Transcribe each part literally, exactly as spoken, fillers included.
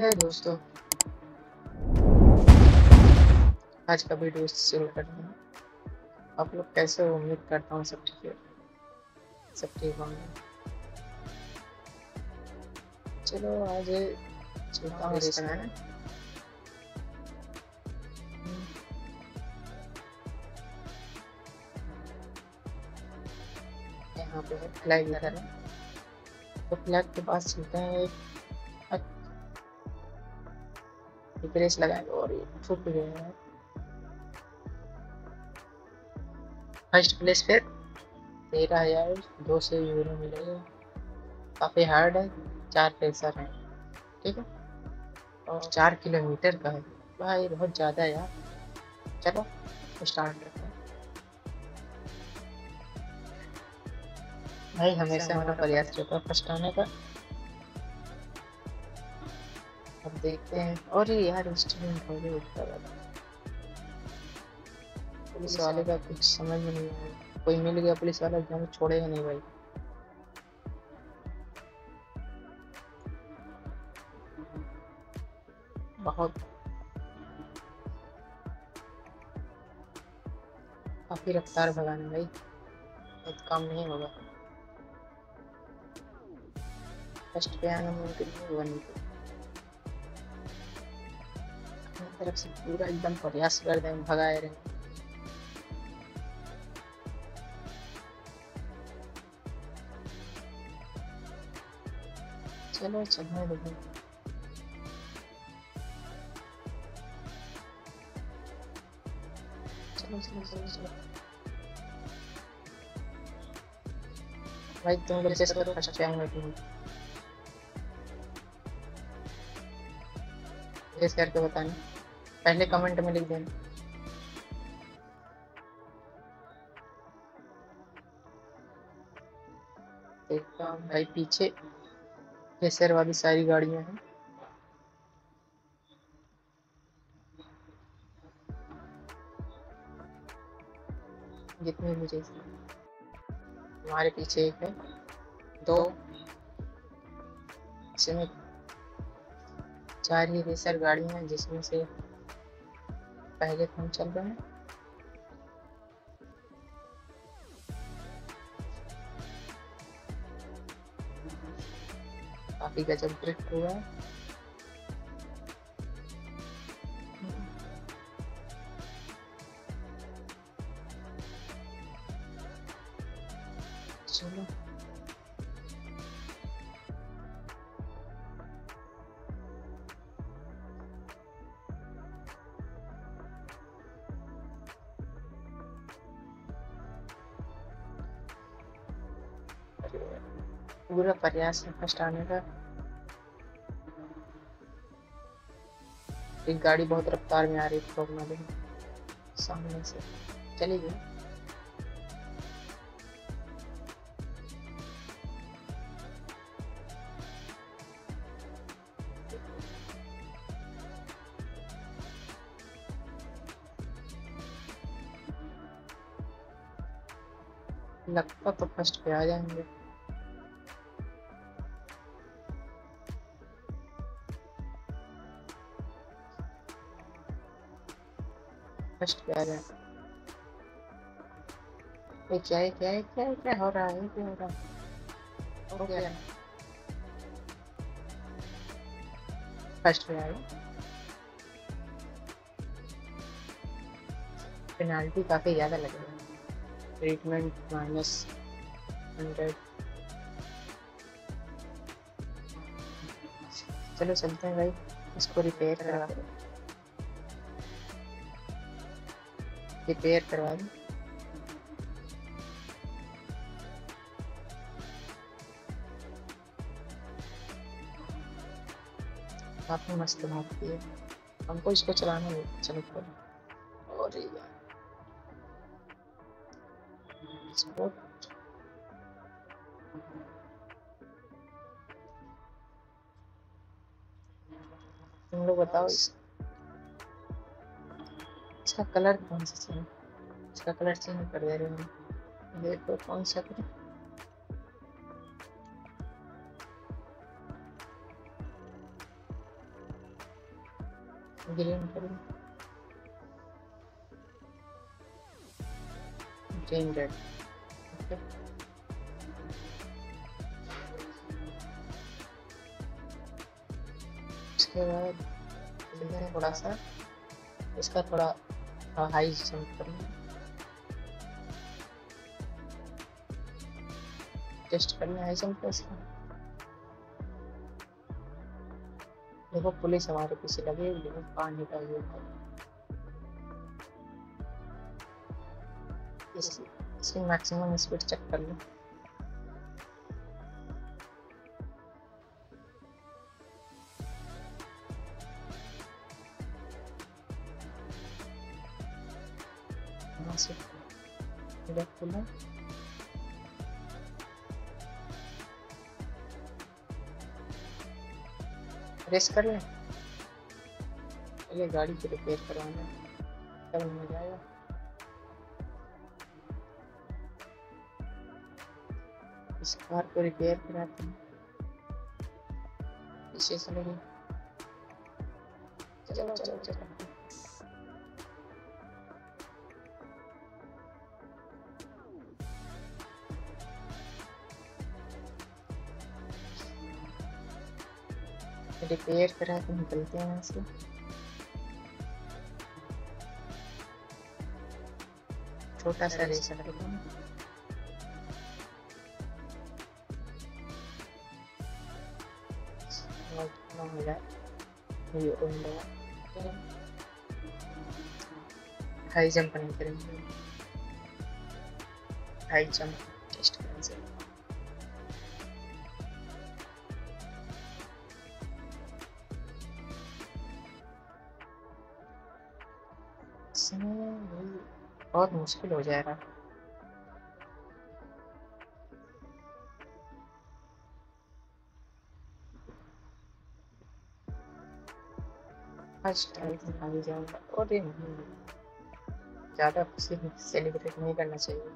है दोस्तों, आज का वीडियो शुरू करते हैं। आप लोग कैसे हो? उम्मीद करता हूँ सब ठीक है, सब ठीक होंगे। चलो आज चलता हूँ रेस कराने। यहाँ पे है फ्लैग इधर है, तो फ्लैग के पास चलते हैं। एक रेस लगाएंगे और ये छूट गए हैं। फर्स्ट प्लेस पे तेरह हजार दो सौ यूरो मिलेगा। काफ़ी हार्ड है, चार रेसर हैं, ठीक है, और चार किलोमीटर का है भाई, बहुत ज़्यादा है यार। चलो स्टार्ट करते हैं भाई। हमेशा हमारा प्रयास रहता है फर्स्ट आने का। अब देखते हैं। और यार स्टूडेंट हो गए उतना ज़्यादा, पुलिस वाले का कुछ समझ में नहीं आया। कोई मिल गया पुलिस वाला जो हमें छोड़ेगा नहीं भाई। बहुत काफी रफ्तार भगाना भाई, बहुत काम नहीं होगा। फर्स्ट पे आना मुमकिन नहीं होगा, नहीं तो अपनी तरफ से पूरा एकदम प्रयास कर दें, भगाए रहें। चलो चलने दो। चलो चलो चलो चलो भाई, तुम लोग जैसे तो फर्स्ट पे आऊंगा तुम जैसे करके बताना, पहले कमेंट में लिख देना। देखता हूँ भाई, पीछे रेसर वाली सारी गाड़ियां हैं। जितने भी रेसर हमारे पीछे एक है, दो, इसमें चार ही रेसर गाड़ियां हैं, जिसमें से पहले हम चल रहे हैं। काफी गजब ड्रिफ्ट हुआ है। चलो पूरा प्रयास है फर्स्ट आने का। एक गाड़ी बहुत रफ्तार में आ रही है, रोकना भी सामने से चली गई। लगता तो फर्स्ट पे आ जाएंगे। फर्स्ट पे आ जाए। ये क्या है क्या है क्या है क्या हो रहा है क्या हो रहा है? हो गया फर्स्ट पे आया। पेनाल्टी काफी ज्यादा लगेगा, ट्रीटमेंट माइनस हंड्रेड। चलो चलते हैं भाई, इसको रिपेयर करवा रिपेयर करवा दें। काफी मस्त भागती है, हमको इसको चलाना नहीं। चलो करो। और यार स्पोर्ट तुम लोग बताओ, इस इसका कलर कौन सा चाहिए? इसका कलर चेंज कर दे रहे हैं। देखो कौन सा कलर। ग्रीन करूँ, ग्रीन रेड। ओके, उसके बाद इधर थोड़ा सा इसका थोड़ा हाई जंप करूँगा, टेस्ट करना है जंप इसका। देखो पुलिस हमारे पीछे लगी हुई है, कहाँ निकल गई। इसकी मैक्सिमम स्पीड चेक कर लो। यहाँ से लेफ्ट खुला, रेस कर ले। पहले गाड़ी को रिपेयर करवाना तब मजा आएगा। इस कार को रिपेयर कराते हैं, पीछे से लगे। चलो चलो चलो, रिपेयर करा के निकलते हैं यहाँ से। छोटा सा रेस करते हैं। हाई जंप नहीं करेंगे, हाई जंप टेस्ट करेंगे। बहुत मुश्किल हो जाएगा। फर्स्ट टाइम दिखाई जाऊंगा और ये नहीं, ज़्यादा खुशी सेलिब्रेट नहीं करना चाहिए।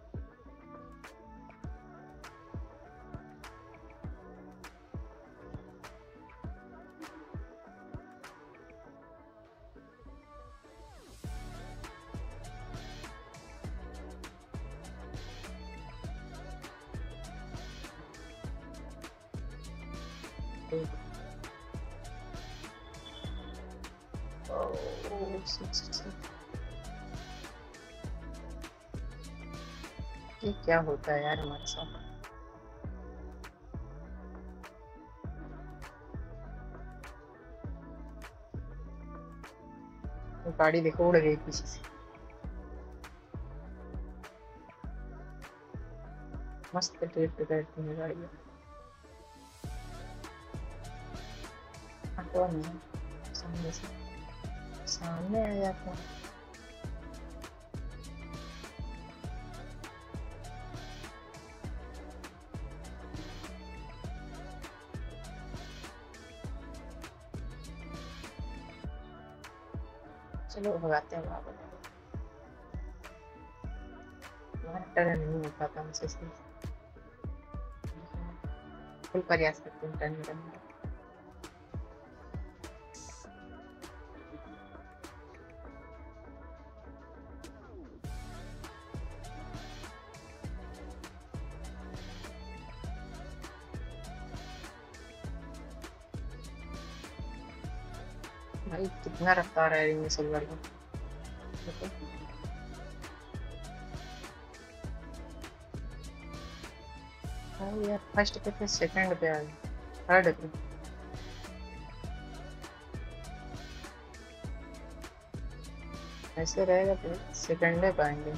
ये क्या होता है यार हमारे साथ। तो गाड़ी देखो उड़ गई पीछे से। मस्त ड्रिफ्ट करती है गाड़ी। हटवा नहीं, सामने से सामने आ जाता है। चलो भगाते हैं वहाँ पर। टर्न नहीं हो पाता मुझसे, फुल प्रयास करते हैं टर्न करने का। भाई कितना रफ्तार है इनमें सिल्वर का। भाई यार फर्स्ट पे थे, सेकंड पे आ गए, थर्ड पे। ऐसे रहेगा तो सेकंड पे आएंगे।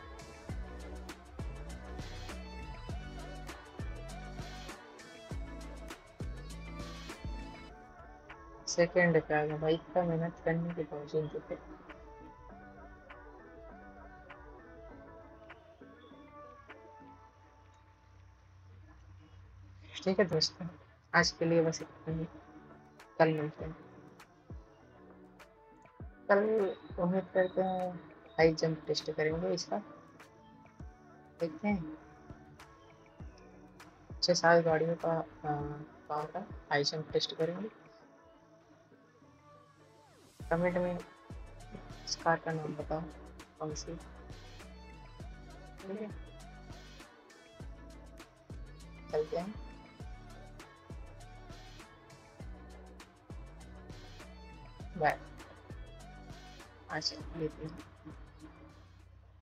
सेकंड पे आ गया भाई, इतना मेहनत करने के बावजूद थे। ठीक है दोस्तों, आज के लिए बस इतना ही। कल मिलते हैं। कल उम्मीद करते हैं हाई जंप टेस्ट करेंगे इसका। देखते हैं छः सात गाड़ियों का पावर का हाई जंप टेस्ट करेंगे। कमेंट में इस कार का नाम बताओ कौन सी। ठीक है, चलते हैं। बाय। अच्छा लेते हैं।